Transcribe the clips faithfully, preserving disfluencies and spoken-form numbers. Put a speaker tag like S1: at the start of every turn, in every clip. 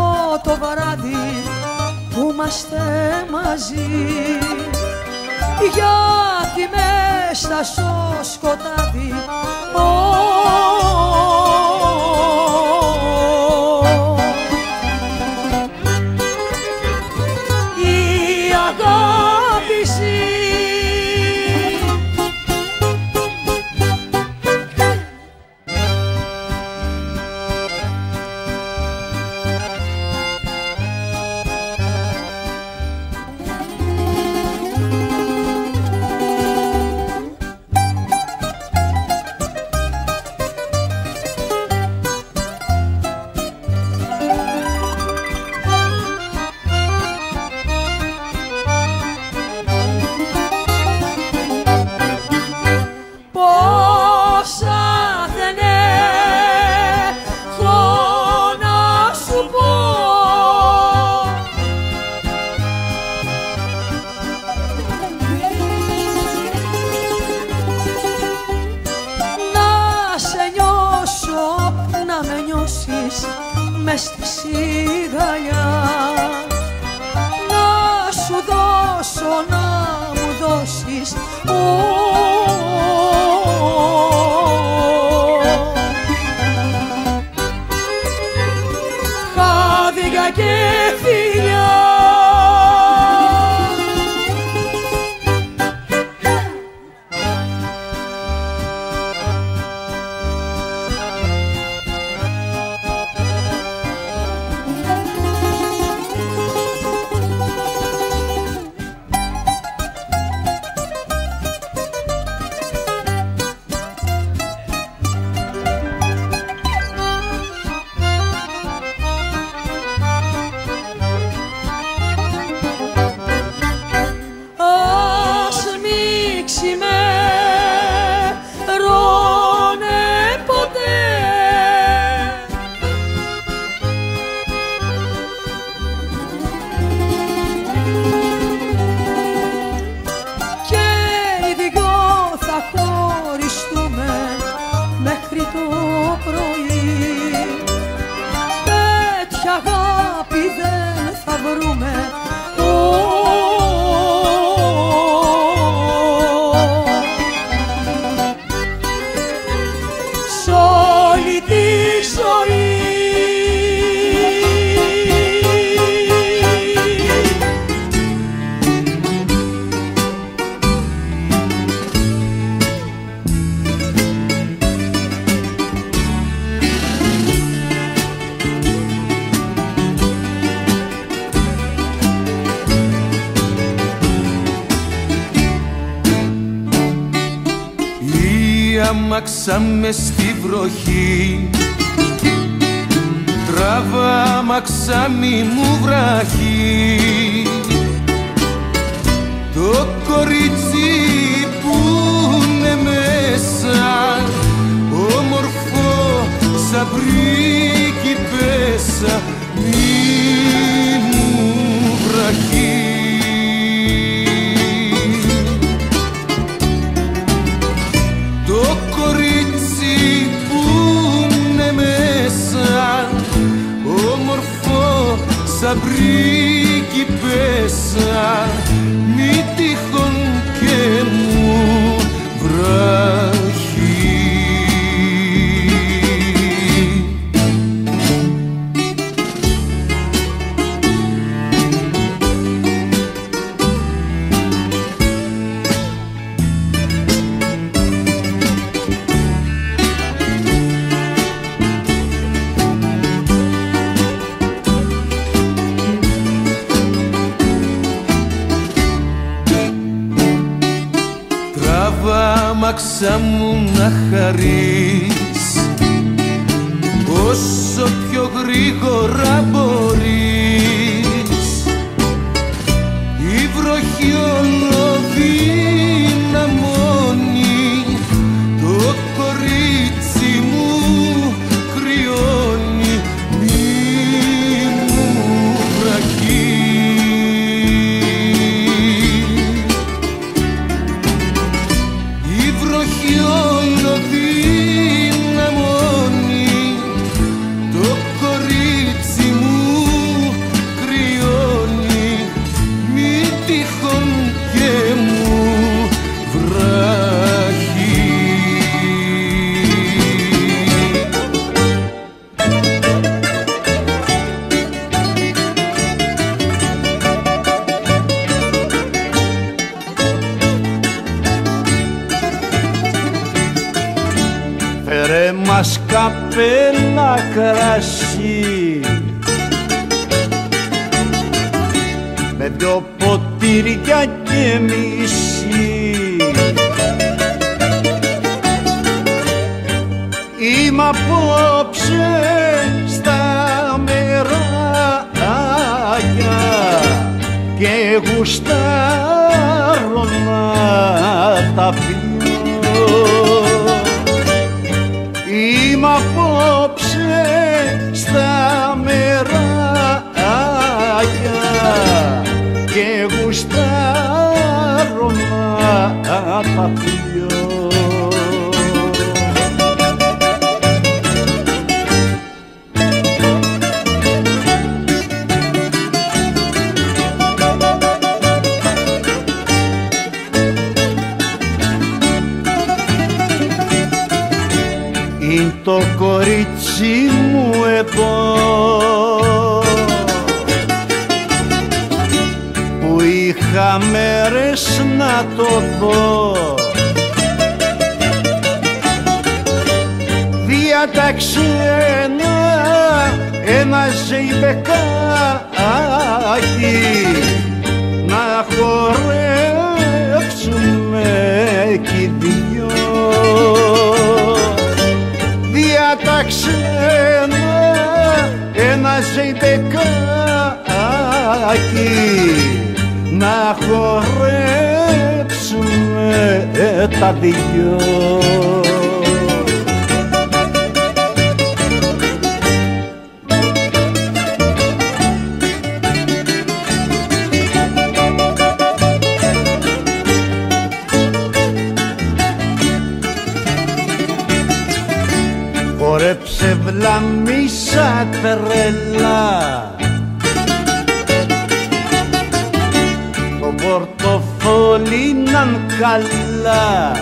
S1: το βράδυ που είμαστε μαζί, γιατί μέσα στο σκοτάδι η αγάπη ζει. Μες στη σιγαλιά να σου δώσω, να μου δώσεις χάδια και φιλιά. Αγάπη δεν θα βρούμε σ' όλη τη ζωή.
S2: Άμαξα μες στη βροχή, τράβα μαξάμι μου βραχή, το κορίτσι που είναι μέσα, όμορφο σαν πρίγκιπέσσα, μη μου βραχή. Σαν πρίγκιπέσσα, μη τυχόν και μου βράχει. Άμαξα μου να χαρείς όσο πιο γρήγορα μπορείς, η βροχή ολοδυναμώνει, το κορίτσι μου κρυώνει, μη μου βραχεί. Ολοδυναμώνει, το κορίτσι μου
S3: καπέλα κρασί με δυο ποτήρια και μισή. Είμαι απόψε στα μεράκια και γουστάρω να τα πιω. Είμαι απόψε στα μεράκια και γουστάρω να τα πιω. Είναι το κορίτσι μου εδώ που είχα μέρες να το δω. Διάταξε ένα, ένα ζεϊμπεκάκι να χορέψουμε κι οι δυο. Διάταξε ένα, ένα ζεϊμπεκάκι να χορέψουμε τα δυο. Χορέψε βλαμίσα τρελά, το πορτοφόλι ναν καλά,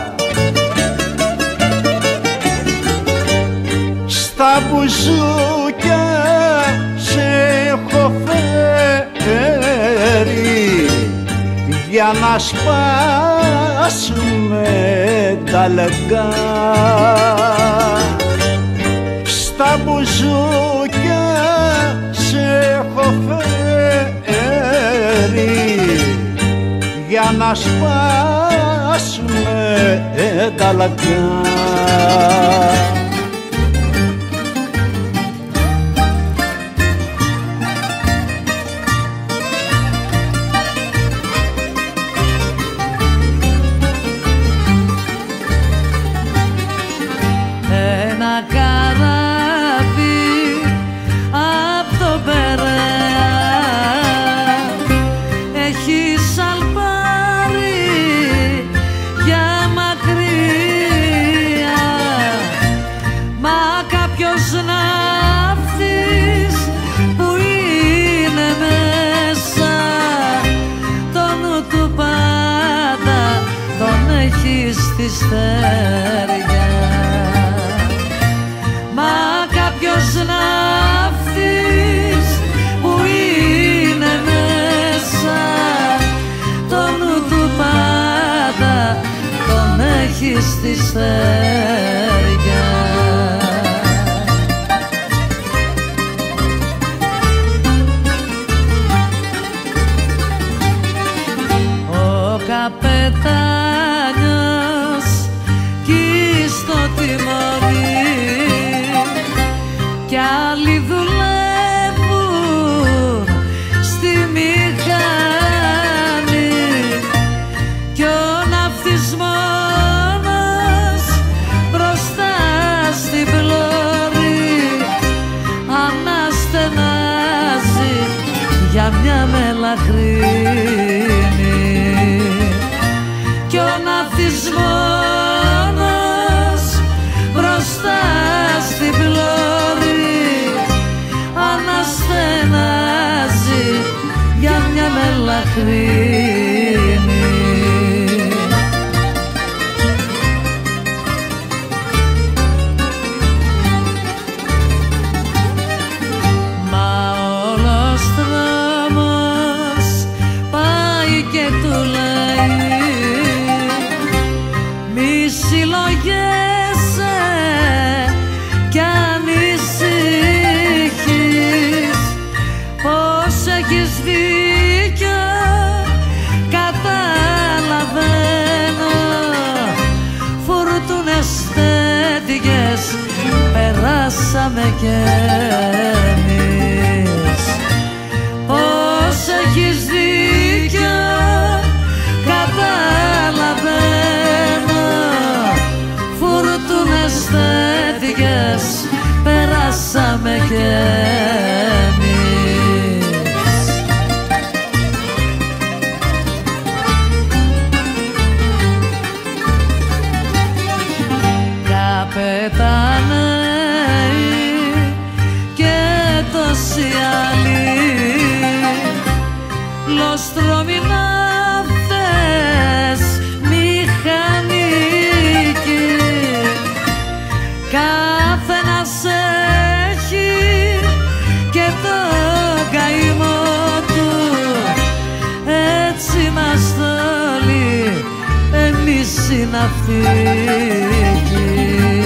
S3: στα μπουζούκια σε έχω φέρει για να σπάσουμε τα λαγκά. Στα μπουζούκια σε έχω φέρει για να σπάσουμε τα λαγκά.
S1: Ένα καράβι απ' το Περαία έχει σαλπάρει για μακριά, μα κάποιος ναύτης που είναι μέσα το νου του πάντα τον έχει στη στεριά. Μα κάποιος ναύτης που είναι μέσα το νου του πάντα τον έχει στη στεριά. Ο καπετάνιος κι στο τιμόνι κι άλλοι δουλεύουν στη μηχανή κι ο ναύτης μόνος μπροστά στην πλώρη αναστενάζει για μια μελαχρίνη κι ο ναύτης μόνος μπροστά στην πλώρη αναστενάζει για μια μελαχρίνη. Μα όλος δρόμος πάει και του λέει μη συλλογέσαι κι αν έχεις δίκιο, καταλαβαίνω. Φουρτούνες τέτοιες περάσαμε κι εμείς. Πως έχεις δίκιο, καταλαβαίνω. Φουρτούνες τέτοιες περάσαμε κι εμείς. Καπετάνε και τόσοι άλλοι λοστρόμοι ναύτες μηχανικοί. Καθένας έχει και το καημό του, έτσι είμαστε όλοι εμείς οι ναυτικοί.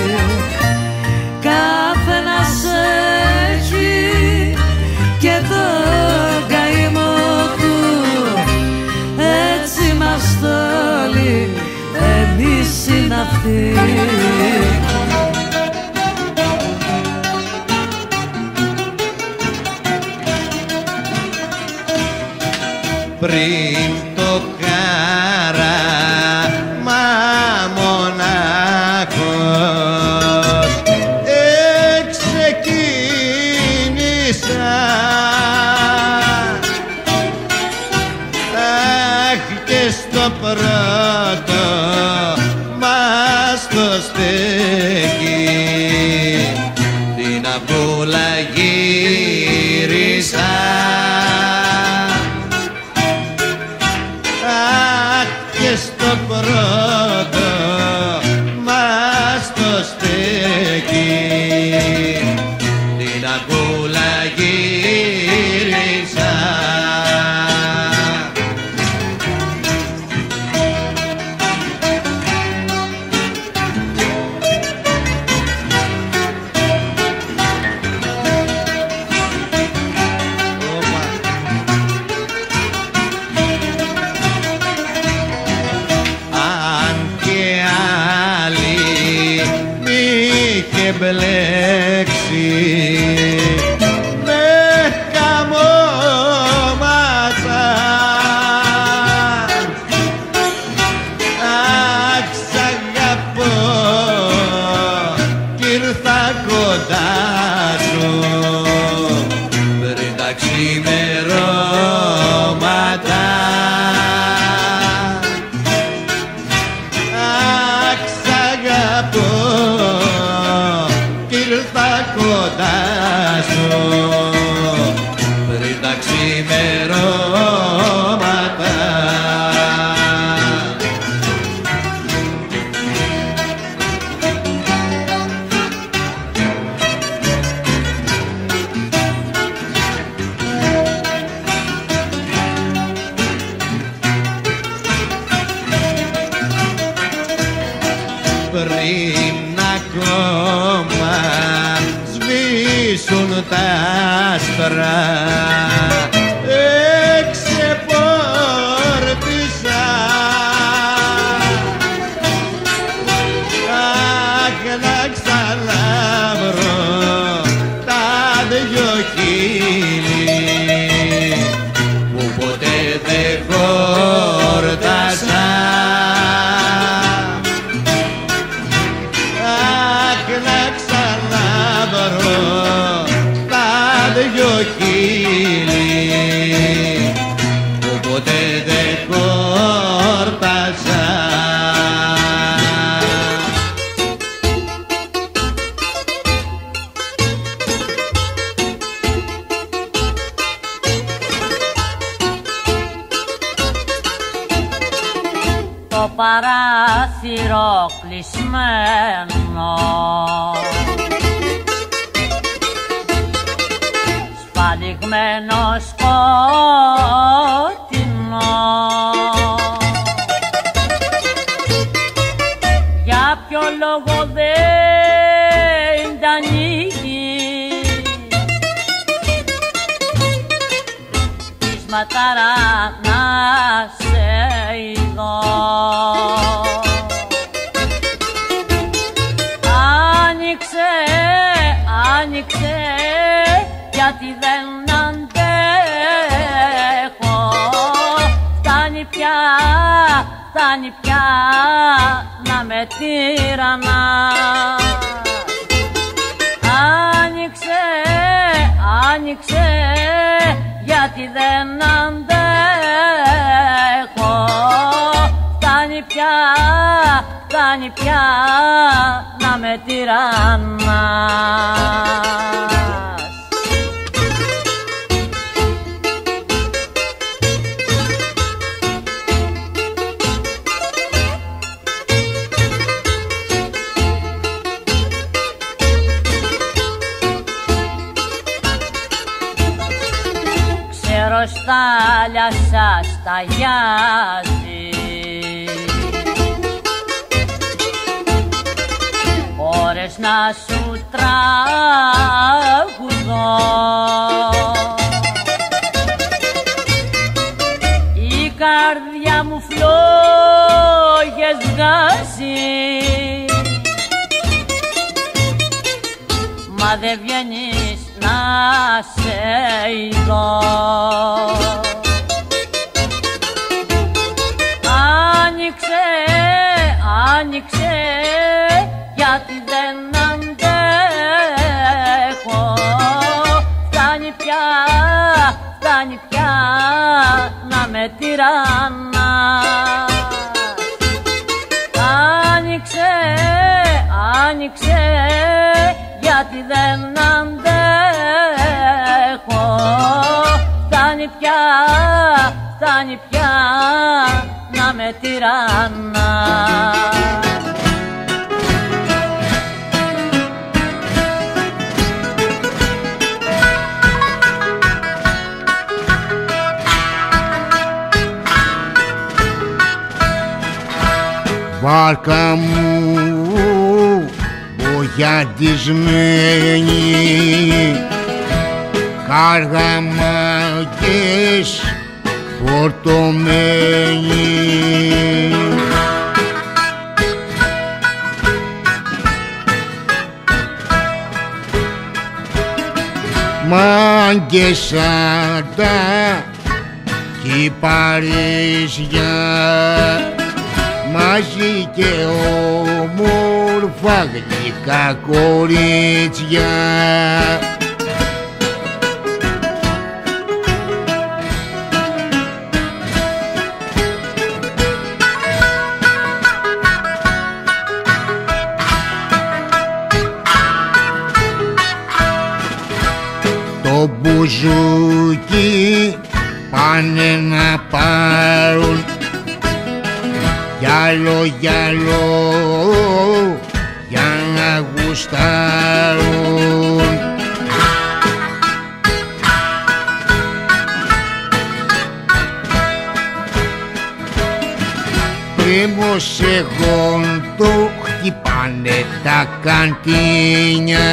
S1: Καθένας έχει και το καημό του, έτσι είμαστε όλοι εμείς οι ναυτικοί.
S2: Πριν το κάραμα μονάχος εξεκίνησα, αχ, και στο πρώτο μας το στέκει την αμπούλα γύρισα. Στο πρώτο μας το στέκει την αμπούλα γύρισα. Μπλέξει με καμώματα, αχ, σ' αγαπώ κι ήρθα κοντά σου πριν τα ξημερώματα. Αχ, σ' αγαπώ κοντά σου πριν τα ξημερώματα. Πριν ακόμα σβήσουν τα άστρα εξεπόρτισα, αχ, να ξαναβρω τα δυο χείλη που ποτέ δεν χόρτασα. Δυο χείλη που ποτέ δεν χόρτασα.
S4: Το παράθυρο κλεισμένο, σπαλιγμένο σκότεινο, για ποιο λόγο δεν τα ανοίγει ματάρα να σε ειδώ. Άνοιξε, άνοιξε, γιατί δεν αντέχω. Φτάνει πια, φτάνει πια να με τυραννάς. Άνοιξε, άνοιξε, γιατί δεν αντέχω. Φτάνει πια, φτάνει πια να με τυραννάς. Στάλια σας ταγιάζει, ώρες να σου τραγουδώ. Η καρδιά μου φλόγες βγάζει, μα δεν βγαίνεις να σε ειδώ. Άνοιξε, άνοιξε, γιατί δεν αντέχω. Φτάνει πια, φτάνει πια να με τυραννάς. Άνοιξε, άνοιξε, γιατί δεν αντέχω. Φτάνει πια, φτάνει πια να με τυραννάς.
S2: Βάρκα μου βογιατισμένη, καργαμάκες φορτωμένη. Μάγκες σαν τα κυπαρίσια, μαζί και όμορφα γλυκά κορίτσια. Το μπουζούκι πάνε να πάρουν γυαλό, γυαλό, για να γουστάρουν. Πρίμος εγών το χτυπάνε τα καντίνια,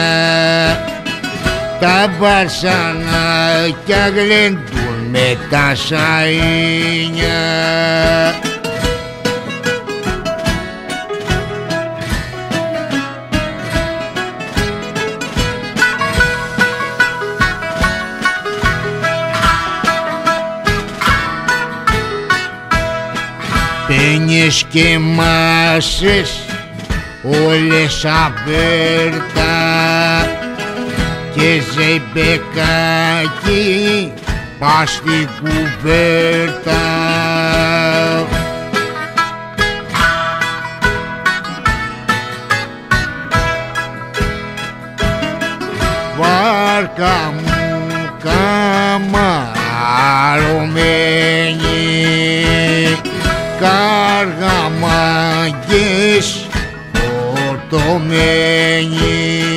S2: τα μπαρσανάκια γλεντούν με τα σαΐνια. Πένιες και μάσες όλες αβέρτα και ζεϊμπεκάκι πας στην κουβέρτα. Βάρκα μου καμαρωμένη, καργαμάκες φορτωμένη.